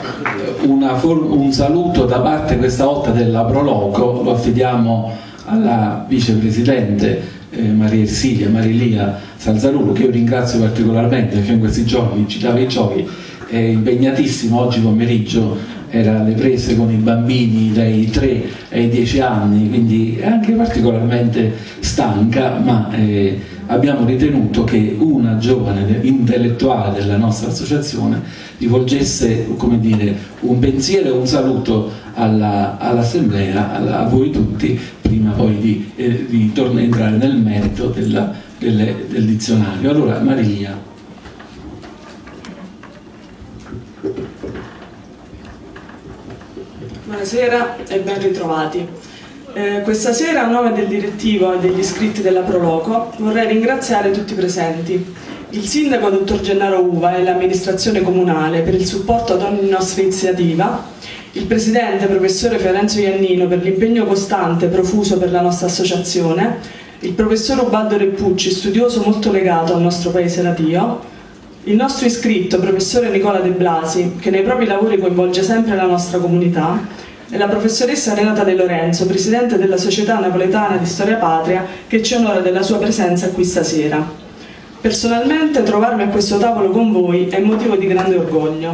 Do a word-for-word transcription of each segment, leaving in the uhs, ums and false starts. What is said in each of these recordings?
una un saluto da parte questa volta della Proloco, lo affidiamo alla vicepresidente eh, Maria Ersilia Marilia Salzarulo, che io ringrazio particolarmente perché in questi giorni citava i giochi, è impegnatissimo. Oggi pomeriggio era alle prese con i bambini dai tre ai dieci anni, quindi è anche particolarmente stanca, ma eh, abbiamo ritenuto che una giovane intellettuale della nostra associazione rivolgesse, come dire, un pensiero e un saluto all'assemblea, alla, a voi tutti, prima poi di, eh, di tornare a entrare nel merito della, delle, del dizionario. Allora, Maria. Buonasera e ben ritrovati. Eh, questa sera, a nome del direttivo e degli iscritti della Proloco, vorrei ringraziare tutti i presenti, il sindaco dottor Gennaro Uva e l'amministrazione comunale per il supporto ad ogni nostra iniziativa, il presidente professore Fiorenzo Iannino per l'impegno costante profuso per la nostra associazione, il professor Ubaldo Reppucci, studioso molto legato al nostro paese natio, il nostro iscritto professore Nicola De Blasi, che nei propri lavori coinvolge sempre la nostra comunità, e la professoressa Renata De Lorenzo, presidente della Società Napoletana di Storia Patria, che ci onora della sua presenza qui stasera. Personalmente trovarmi a questo tavolo con voi è motivo di grande orgoglio.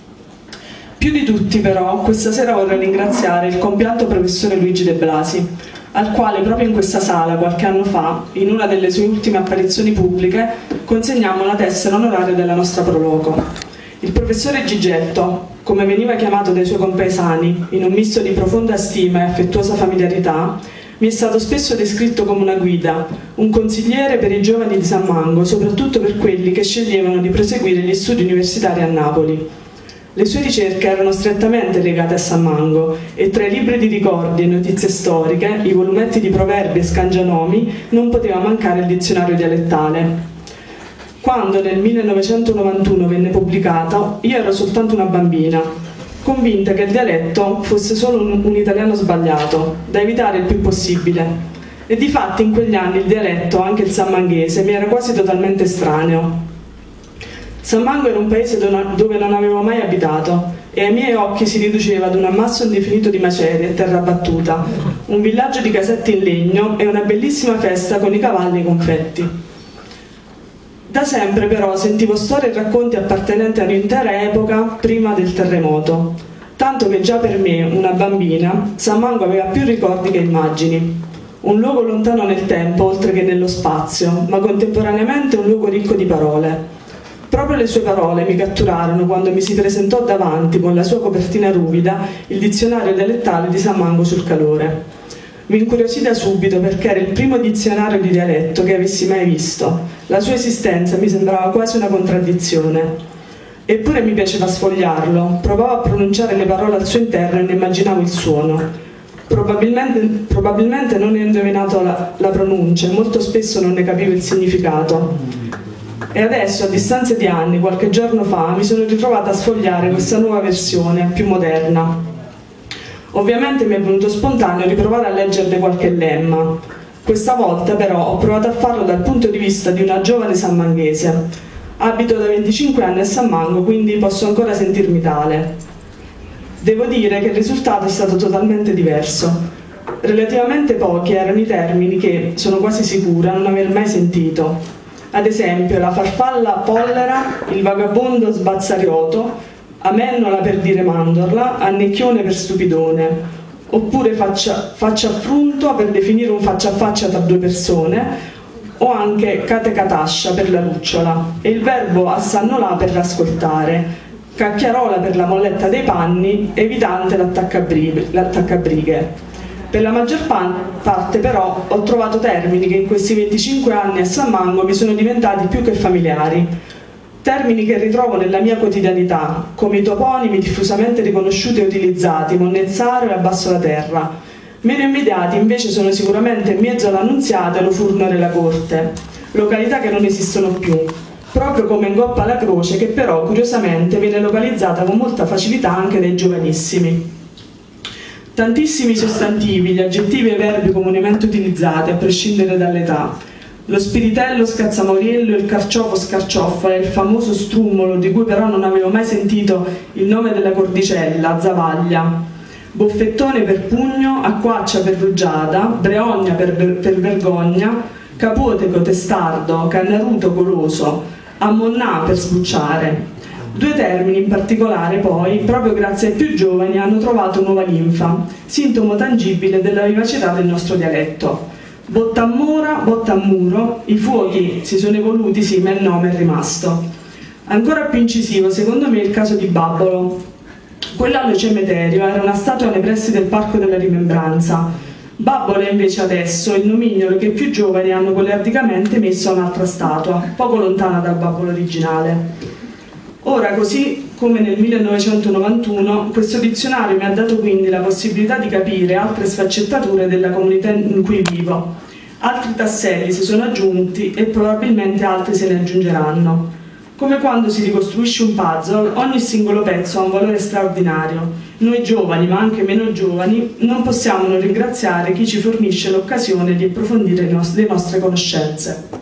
Più di tutti però questa sera vorrei ringraziare il compianto professore Luigi De Blasi, al quale proprio in questa sala qualche anno fa, in una delle sue ultime apparizioni pubbliche, consegnammo la tessera onoraria della nostra Proloco. Il professore Gigetto, come veniva chiamato dai suoi compaesani, in un misto di profonda stima e affettuosa familiarità, mi è stato spesso descritto come una guida, un consigliere per i giovani di San Mango, soprattutto per quelli che sceglievano di proseguire gli studi universitari a Napoli. Le sue ricerche erano strettamente legate a San Mango e tra i libri di ricordi e notizie storiche, i volumetti di proverbi e scangianomi, non poteva mancare il dizionario dialettale. Quando nel millenovecentonovantuno venne pubblicato, io ero soltanto una bambina, convinta che il dialetto fosse solo un, un italiano sbagliato, da evitare il più possibile. E difatti in quegli anni il dialetto, anche il sammanghese, mi era quasi totalmente estraneo. San Mango era un paese dove non avevo mai abitato e ai miei occhi si riduceva ad un ammasso indefinito di macerie e terra battuta, un villaggio di casette in legno e una bellissima festa con i cavalli e i confetti. Da sempre però sentivo storie e racconti appartenenti all'intera epoca prima del terremoto, tanto che già per me, una bambina, San Mango aveva più ricordi che immagini. Un luogo lontano nel tempo oltre che nello spazio, ma contemporaneamente un luogo ricco di parole. Proprio le sue parole mi catturarono quando mi si presentò davanti, con la sua copertina ruvida, il dizionario dialettale di San Mango sul Calore. Mi incuriosì da subito perché era il primo dizionario di dialetto che avessi mai visto. La sua esistenza mi sembrava quasi una contraddizione. Eppure mi piaceva sfogliarlo, provavo a pronunciare le parole al suo interno e ne immaginavo il suono. Probabilmente, probabilmente non ne ho indovinato la, la pronuncia e molto spesso non ne capivo il significato. E adesso, a distanza di anni, qualche giorno fa, mi sono ritrovata a sfogliare questa nuova versione, più moderna. Ovviamente mi è venuto spontaneo riprovare a leggerne qualche lemma. Questa volta però ho provato a farlo dal punto di vista di una giovane sammanghese. Abito da venticinque anni a San Mango, quindi posso ancora sentirmi tale. Devo dire che il risultato è stato totalmente diverso. Relativamente pochi erano i termini che, sono quasi sicura, non aver mai sentito. Ad esempio, la farfalla pollera, il vagabondo sbazzarioto, amennola per dire mandorla, annecchione per stupidone, oppure faccia, faccia affrunto per definire un faccia a faccia tra due persone, o anche catecatascia per la lucciola, e il verbo assannolà per ascoltare, cacchiarola per la molletta dei panni, evitante l'attaccabrighe. Per la maggior parte però ho trovato termini che in questi venticinque anni a San Mango mi sono diventati più che familiari. Termini che ritrovo nella mia quotidianità, come i toponimi diffusamente riconosciuti e utilizzati, Monnezzaro e Abbasso la Terra. Meno immediati invece sono sicuramente Mezzo l'Annunziata e Lo Furno della Corte, località che non esistono più, proprio come in Goppa alla Croce, che però curiosamente viene localizzata con molta facilità anche dai giovanissimi. Tantissimi sostantivi, gli aggettivi e i verbi comunemente utilizzati, a prescindere dall'età. Lo spiritello scazzamouriello, il carciofo scarcioffa e il famoso strummolo, di cui però non avevo mai sentito il nome della cordicella, zavaglia. Boffettone per pugno, acquaccia per rugiada, breogna per, per vergogna, capoteco testardo, cannaruto goloso, ammonnà per sbucciare. Due termini in particolare poi, proprio grazie ai più giovani, hanno trovato nuova linfa, sintomo tangibile della vivacità del nostro dialetto. Bottammora, bottammuro, i fuochi si sono evoluti, sì, ma il nome è rimasto. Ancora più incisivo, secondo me, è il caso di Babbolo. Quell'allo cemeterio era una statua nei pressi del Parco della Rimembranza. Babbolo è invece adesso il nomignolo che i più giovani hanno goliardicamente messo a un'altra statua, poco lontana dal Babbolo originale. Ora, così come nel millenovecentonovantuno, questo dizionario mi ha dato quindi la possibilità di capire altre sfaccettature della comunità in cui vivo. Altri tasselli si sono aggiunti e probabilmente altri se ne aggiungeranno. Come quando si ricostruisce un puzzle, ogni singolo pezzo ha un valore straordinario. Noi giovani, ma anche meno giovani, non possiamo non ringraziare chi ci fornisce l'occasione di approfondire le nostre conoscenze.